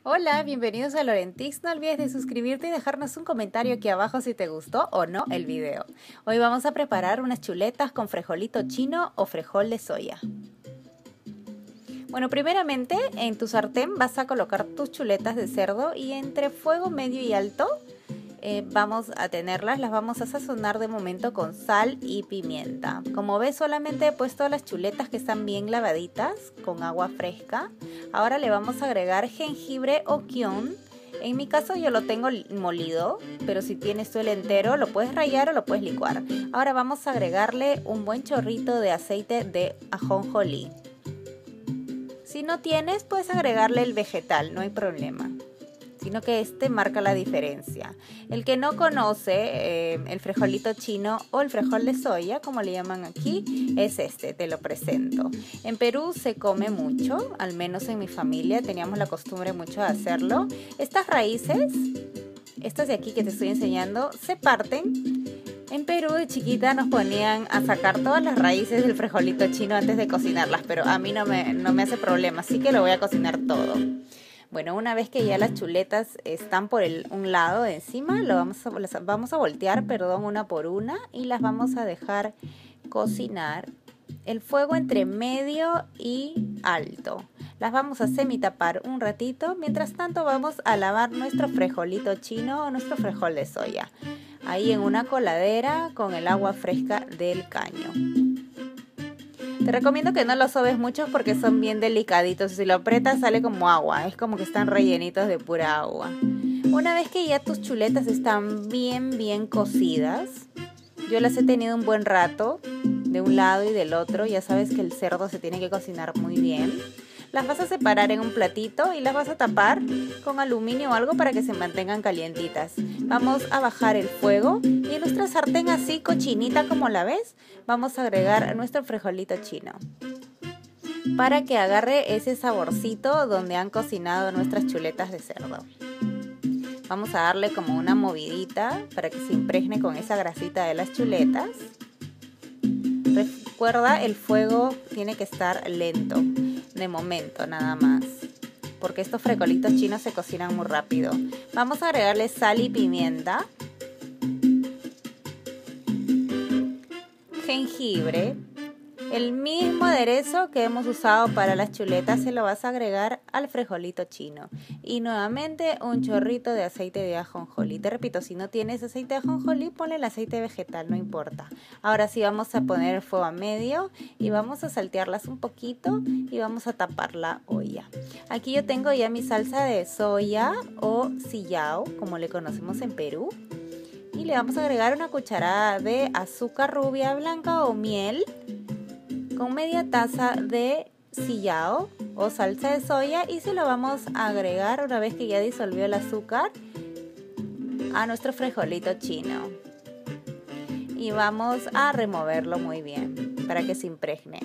Hola, bienvenidos a Lorentix. No olvides de suscribirte y dejarnos un comentario aquí abajo si te gustó o no el video. Hoy vamos a preparar unas chuletas con frijolito chino o frijol de soya. Bueno, primeramente en tu sartén vas a colocar tus chuletas de cerdo y entre fuego medio y alto vamos a tenerlas, las vamos a sazonar de momento con sal y pimienta. Como ves, solamente he puesto las chuletas que están bien lavaditas con agua fresca. Ahora le vamos a agregar jengibre o kion. En mi caso yo lo tengo molido, pero si tienes tú el entero lo puedes rallar o lo puedes licuar. Ahora vamos a agregarle un buen chorrito de aceite de ajonjolí. Si no tienes, puedes agregarle el vegetal, no hay problema, sino que este marca la diferencia. El que no conoce el frijolito chino o el frijol de soya, como le llaman aquí, es este, te lo presento. En Perú se come mucho, al menos en mi familia teníamos la costumbre mucho de hacerlo. Estas raíces, estas de aquí que te estoy enseñando, se parten. En Perú de chiquita nos ponían a sacar todas las raíces del frijolito chino antes de cocinarlas, pero a mí no me hace problema, así que lo voy a cocinar todo. Bueno, una vez que ya las chuletas están por un lado de encima, las vamos a voltear, una por una, y las vamos a dejar cocinar. El fuego entre medio y alto. Las vamos a semitapar un ratito. Mientras tanto vamos a lavar nuestro frijolito chino o nuestro frijol de soya. Ahí en una coladera con el agua fresca del caño. Te recomiendo que no los sobes mucho porque son bien delicaditos. Si lo aprietas sale como agua. Es como que están rellenitos de pura agua. Una vez que ya tus chuletas están bien cocidas, yo las he tenido un buen rato de un lado y del otro. Ya sabes que el cerdo se tiene que cocinar muy bien. Las vas a separar en un platito y las vas a tapar con aluminio o algo para que se mantengan calientitas. Vamos a bajar el fuego y en nuestra sartén así cochinita como la ves, vamos a agregar nuestro frijolito chino para que agarre ese saborcito donde han cocinado nuestras chuletas de cerdo. Vamos a darle como una movidita para que se impregne con esa grasita de las chuletas. Recuerda, el fuego tiene que estar lento, de momento nada más, porque estos frijolitos chinos se cocinan muy rápido. Vamos a agregarle sal y pimienta, jengibre, el mismo aderezo que hemos usado para las chuletas se lo vas a agregar al frijolito chino. Y nuevamente un chorrito de aceite de ajonjolí. Te repito, si no tienes aceite de ajonjolí, ponle el aceite vegetal, no importa. Ahora sí vamos a poner el fuego a medio y vamos a saltearlas un poquito y vamos a tapar la olla. Aquí yo tengo ya mi salsa de soya o sillao, como le conocemos en Perú. Y le vamos a agregar una cucharada de azúcar rubia blanca o miel, con media taza de sillao o salsa de soya, y se lo vamos a agregar una vez que ya disolvió el azúcar a nuestro frijolito chino. Y vamos a removerlo muy bien para que se impregne.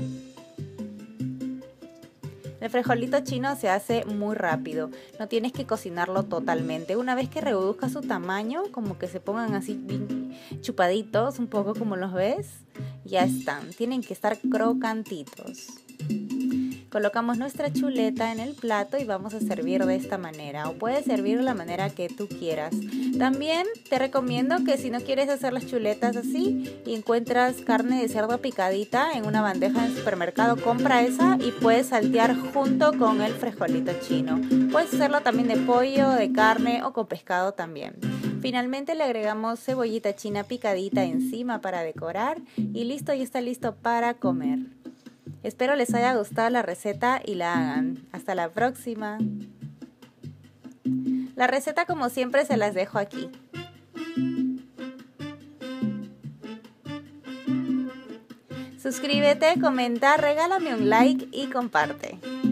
El frijolito chino se hace muy rápido, no tienes que cocinarlo totalmente. Una vez que reduzca su tamaño, como que se pongan así bien chupaditos, un poco como los ves, ya están. Tienen que estar crocantitos. Colocamos nuestra chuleta en el plato y vamos a servir de esta manera, o puedes servir de la manera que tú quieras. También te recomiendo que si no quieres hacer las chuletas así y encuentras carne de cerdo picadita en una bandeja en el supermercado, compra esa y puedes saltear junto con el frijolito chino. Puedes hacerlo también de pollo, de carne o con pescado también. Finalmente le agregamos cebollita china picadita encima para decorar y listo, ya está listo para comer. Espero les haya gustado la receta y la hagan. Hasta la próxima. La receta, como siempre, se las dejo aquí. Suscríbete, comenta, regálame un like y comparte.